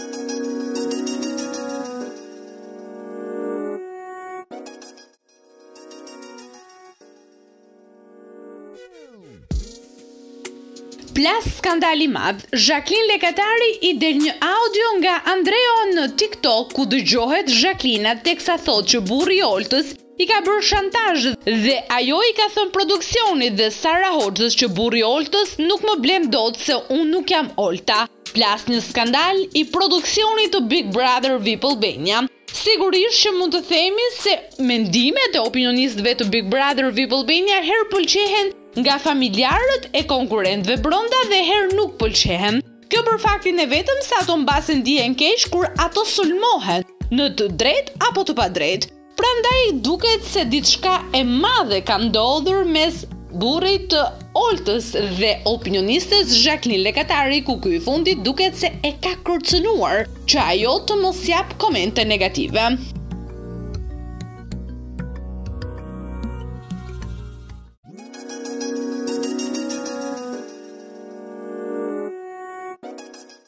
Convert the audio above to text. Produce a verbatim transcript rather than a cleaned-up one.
Plas skandali madh, Jacqueline Lekatari i del një audio nga Andreo në TikTok ku dëgjohet Jacqueline teksa thotë që burri i Oltës i ka bërë shantazh dhe ajo i ka thënë produksionit dhe Sara Hoxhës që burri i Oltës nuk më blen dot se unë nuk jam Olta. Plas një skandal i produksionit të Big Brother V I P Albania. Sigurisht që mund të themi se mendimet e opinionistëve të Big Brother V I P Albania herë pëlqehen nga familjarët e konkurrentëve brenda dhe herë nuk pëlqehen. Kjo për faktin e vetëm se ato mbasen ndihen keq kur ato sulmohen në të drejtë apo të padrejtë. Prandaj duket se diçka e madhe ka ndodhur mes burrit të Oltës dhe opinionistes Jacqueline Lekatari, ku ky i fundit duket se e ka kërcënuar që ajo të mos jap komente negative.